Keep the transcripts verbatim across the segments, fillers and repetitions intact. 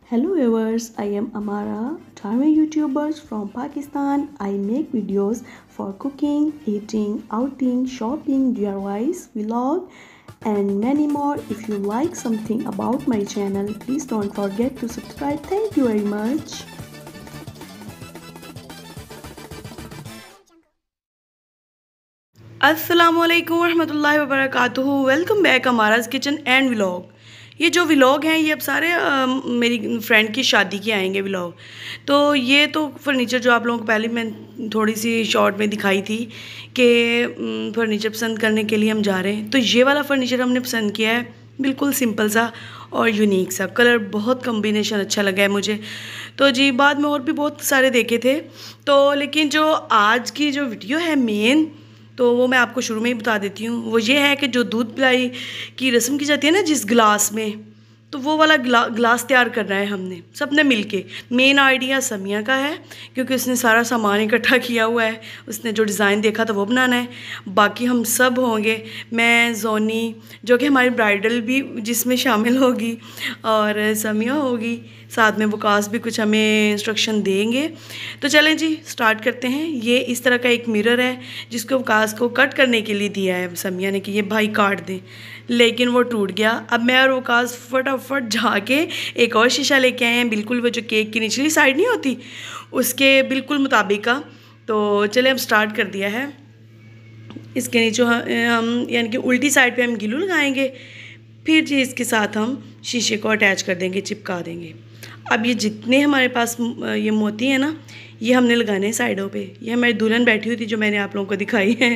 Hello viewers, I am Amara, Dharma YouTubers from Pakistan. I make videos for cooking, eating, outing, shopping, D I Ys, vlog and many more. If you like something about my channel, please don't forget to subscribe. Thank you very much. अस्सलामुअलैकुम वरहमतुल्लाहि वबरकातुहू। Welcome back अमाराज़ kitchen and vlog. ये जो vlog हैं ये अब सारे आ, मेरी फ्रेंड की शादी के आएंगे व्लॉग। तो ये तो फर्नीचर जो आप लोगों को पहले मैं थोड़ी सी शॉर्ट में दिखाई थी कि फ़र्नीचर पसंद करने के लिए हम जा रहे हैं। तो ये वाला फ़र्नीचर हमने पसंद किया है, बिल्कुल सिंपल सा और यूनिक सा। कलर बहुत कम्बिनेशन अच्छा लगा है मुझे। तो जी बाद में और भी बहुत सारे देखे थे, तो लेकिन जो आज की जो वीडियो है मेन, तो वो मैं आपको शुरू में ही बता देती हूँ। वो ये है कि जो दूध पिलाई की रस्म की जाती है ना जिस गिलास में, तो वो वाला गिला गिलास तैयार करना है हमने सब ने मिल के। मेन आइडिया समिया का है क्योंकि उसने सारा सामान इकट्ठा किया हुआ है, उसने जो डिज़ाइन देखा था वो बनाना है। बाकी हम सब होंगे, मैं जोनी जो कि हमारी ब्राइडल भी जिसमें शामिल होगी और समिया होगी, साथ में वकास भी कुछ हमें इंस्ट्रक्शन देंगे। तो चलें जी स्टार्ट करते हैं। ये इस तरह का एक मिरर है जिसको वकास को कट करने के लिए दिया है समिया ने कि ये भाई काट दें, लेकिन वो टूट गया। अब मैं और वकास फटाफट जाके एक और शीशा लेके आए हैं, बिल्कुल वो जो केक की निचली साइड नहीं होती उसके बिल्कुल मुताबिक का। तो चले अब स्टार्ट कर दिया है। इसके नीचे हम यानी कि उल्टी साइड पे हम गिलू लगाएंगे, फिर जी इसके साथ हम शीशे को अटैच कर देंगे, चिपका देंगे। अब ये जितने हमारे पास ये मोती हैं ना, ये हमने लगाने हैं साइडों पे। ये हमारी दुल्हन बैठी हुई थी जो मैंने आप लोगों को दिखाई है।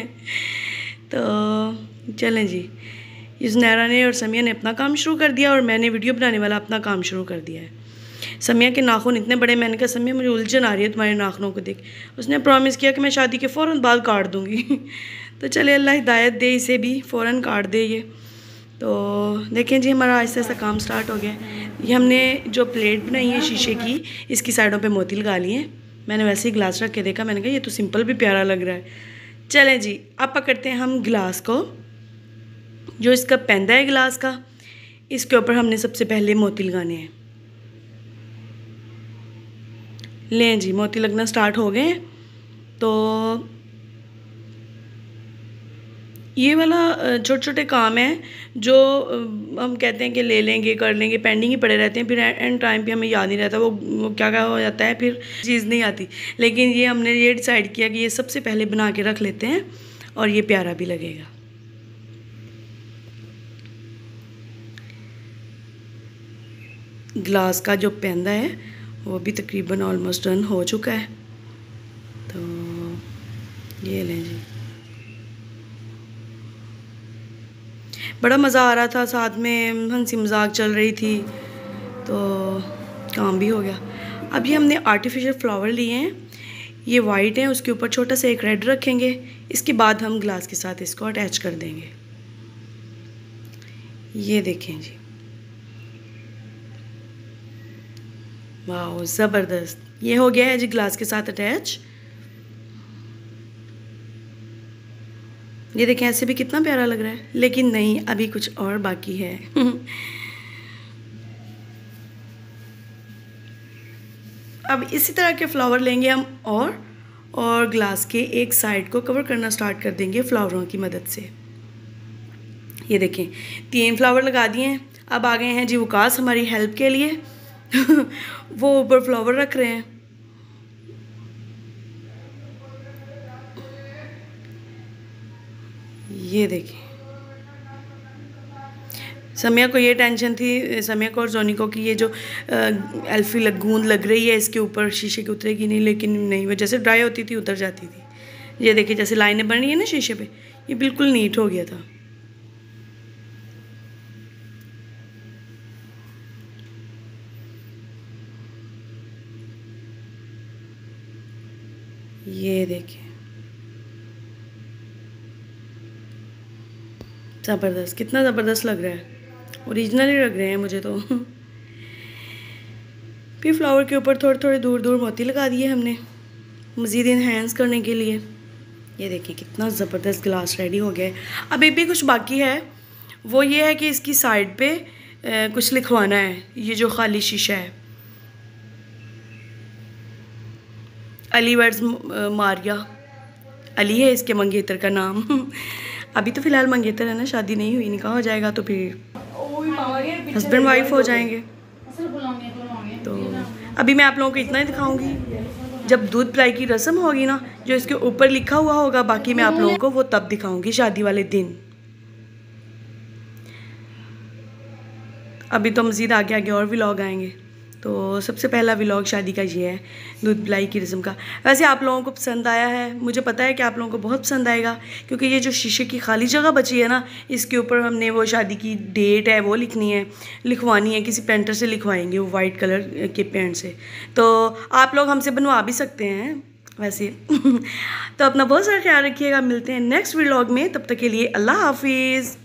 तो चलें जी, इस नैरा ने और समिया ने अपना काम शुरू कर दिया और मैंने वीडियो बनाने वाला अपना काम शुरू कर दिया है। समिया के नाखून इतने बड़े, मैंने कहा समिया मुझे उलझन आ रही है तुम्हारे नाखूनों को देख। उसने प्रॉमिस किया कि मैं शादी के फ़ौरन बाद काट दूँगी। तो चले अल्लाह हिदायत दे, इसे भी फ़ौरन काट दे ये। तो देखें जी हमारा आहिस्ता आहिस्ता काम स्टार्ट हो गया। ये हमने जो प्लेट बनाई है शीशे की, इसकी साइडों पे मोती लगा लिए हैं। मैंने वैसे ही गिलास रख के देखा, मैंने कहा ये तो सिंपल भी प्यारा लग रहा है। चलें जी अब पकड़ते हैं हम गिलास को। जो इसका पैंदा है गिलास का, इसके ऊपर हमने सबसे पहले मोती लगाने हैं। लें जी मोती लगना स्टार्ट हो गए। तो ये वाला छोटे छोटे काम हैं जो हम कहते हैं कि ले लेंगे कर लेंगे, पेंडिंग ही पड़े रहते हैं, फिर एंड टाइम पे हमें याद नहीं रहता वो, वो क्या क्या हो जाता है, फिर चीज़ नहीं आती। लेकिन ये हमने ये डिसाइड किया कि ये सबसे पहले बना के रख लेते हैं और ये प्यारा भी लगेगा। ग्लास का जो पैंदा है वो भी तकरीबन ऑलमोस्ट डन हो चुका है। तो ये लें जी, बड़ा मज़ा आ रहा था, साथ में हंसी मजाक चल रही थी, तो काम भी हो गया। अब ये हमने आर्टिफिशियल फ्लावर लिए हैं, ये वाइट है, उसके ऊपर छोटा सा एक रेड रखेंगे। इसके बाद हम ग्लास के साथ इसको अटैच कर देंगे। ये देखें जी, वाह ज़बरदस्त, ये हो गया है जी ग्लास के साथ अटैच। ये देखें ऐसे भी कितना प्यारा लग रहा है, लेकिन नहीं अभी कुछ और बाकी है। अब इसी तरह के फ्लावर लेंगे हम और और ग्लास के एक साइड को कवर करना स्टार्ट कर देंगे फ्लावरों की मदद से। ये देखें तीन फ्लावर लगा दिए हैं। अब आ गए हैं जी वकास हमारी हेल्प के लिए। वो ऊपर फ्लावर रख रहे हैं। ये देखिए समिया को ये टेंशन थी, समिया को और जोनी को, कि ये जो अल्फी लग गूंद लग रही है इसके ऊपर शीशे की उतरेगी नहीं, लेकिन नहीं, वो जैसे ड्राई होती थी उतर जाती थी। ये देखिए जैसे लाइनें बन रही है ना शीशे पे, ये बिल्कुल नीट हो गया था। ये देखिए ज़बरदस्त, कितना ज़बरदस्त लग रहा है, ओरिजिनली लग रहे हैं मुझे तो। फिर फ्लावर के ऊपर थोड़े थोड़े दूर दूर मोती लगा दिए हमने मज़ीद इन्हेंस करने के लिए। ये देखिए कितना ज़बरदस्त गिलास रेडी हो गया है। अभी भी कुछ बाकी है, वो ये है कि इसकी साइड पे ए, कुछ लिखवाना है। ये जो खाली शीशा है अली वेड्स मारिया, अली है इसके मंगेतर का नाम। अभी तो फ़िलहाल मंगेतर है ना, शादी नहीं हुई, निकाह हो जाएगा तो फिर हस्बैंड वाइफ हो जाएंगे। तो अभी मैं आप लोगों को इतना ही दिखाऊंगी, जब दूध पिलाई की रस्म होगी ना, जो इसके ऊपर लिखा हुआ होगा, बाकी मैं आप लोगों को वो तब दिखाऊंगी शादी वाले दिन। अभी तो मज़ीद आगे आगे और व्लॉग आएंगे। तो सबसे पहला व्लॉग शादी का ये है, दूध पिलाई की रस्म का। वैसे आप लोगों को पसंद आया है, मुझे पता है कि आप लोगों को बहुत पसंद आएगा, क्योंकि ये जो शीशे की खाली जगह बची है ना, इसके ऊपर हमने वो शादी की डेट है वो लिखनी है, लिखवानी है, किसी पेंटर से लिखवाएंगे वो वाइट कलर के पेंट से। तो आप लोग हमसे बनवा भी सकते हैं वैसे। तो अपना बहुत सारा ख्याल रखिएगा, मिलते हैं नेक्स्ट व्लॉग में, तब तक के लिए अल्लाह हाफिज़।